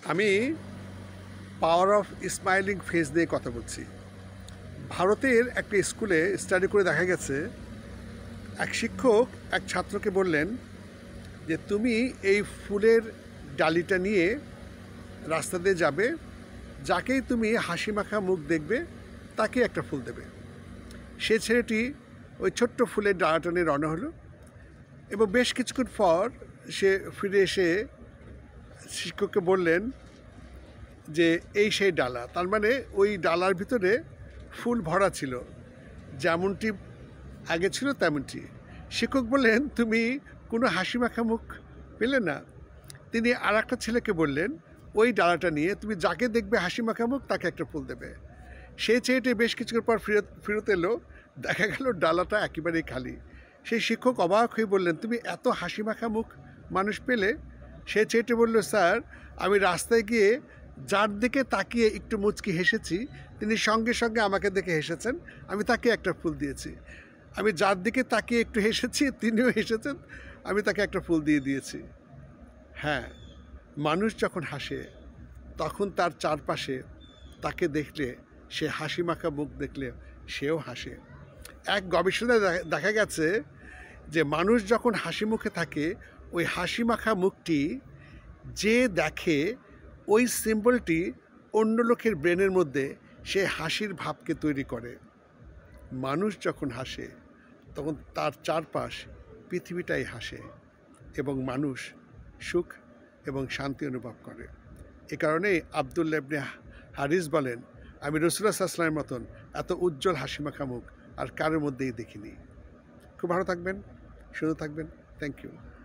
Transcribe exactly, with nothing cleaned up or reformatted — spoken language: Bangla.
আমি পাওয়ার অফ স্মাইলিং ফেস নিয়ে কথা বলছি। ভারতের একটা স্কুলে স্টাডি করে দেখা গেছে, এক শিক্ষক এক ছাত্রকে বললেন যে তুমি এই ফুলের ডালিটা নিয়ে রাস্তা দিয়ে যাবে, যাকেই তুমি হাসি মাখা মুখ দেখবে তাকে একটা ফুল দেবে। সে ছেলেটি ওই ছোট্ট ফুলের ডালাটা নিয়ে রওনা হলো এবং বেশ কিছুক্ষণ পর সে ফিরে এসে শিক্ষককে বললেন যে এই সেই ডালা। তার মানে ওই ডালার ভিতরে ফুল ভরা ছিল, যেমনটি আগে ছিল তেমনটি। শিক্ষক বললেন তুমি কোনো হাসি মাখা মুখ পেলে না। তিনি আর একটা ছেলেকে বললেন ওই ডালাটা নিয়ে তুমি যাকে দেখবে হাসি মাখা মুখ তাকে একটা ফুল দেবে। সেই ছেলেটি বেশ কিছুক্ষণ পর ফেরত ফেরত এলো, দেখা গেল ডালাটা একেবারেই খালি। সেই শিক্ষক অবাক হয়ে বললেন তুমি এত হাসি মাখা মুখ মানুষ পেলে? সেই ছেলেটি বলল স্যার, আমি রাস্তায় গিয়ে যার দিকে তাকিয়ে একটু মুচকি হেসেছি, তিনি সঙ্গে সঙ্গে আমাকে দেখে হেসেছেন, আমি তাকে একটা ফুল দিয়েছি। আমি যার দিকে তাকিয়ে একটু হেসেছি, তিনিও হেসেছেন, আমি তাকে একটা ফুল দিয়ে দিয়েছি। হ্যাঁ, মানুষ যখন হাসে তখন তার চারপাশে তাকে দেখলে, সে হাসি মাখা মুখ দেখলে সেও হাসে। এক গবেষণায় দেখা গেছে যে মানুষ যখন হাসি মুখে থাকে, ওই হাসি মাখা মুখটি যে দেখে, ওই সিম্বলটি অন্য লোকের ব্রেনের মধ্যে সে হাসির ভাবকে তৈরি করে। মানুষ যখন হাসে তখন তার চারপাশ পৃথিবীটাই হাসে এবং মানুষ সুখ এবং শান্তি অনুভব করে। এ কারণেই আব্দুল্লাহ ইবনে হারিস বলেন, আমি রাসূলুল্লাহ সাল্লাল্লাহু আলাইহি ওয়াসাল্লামের মতন এত উজ্জ্বল হাসি মাখা মুখ আর কারোর মধ্যেই দেখিনি। খুব ভালো থাকবেন, সুন্দর থাকবেন। Thank you.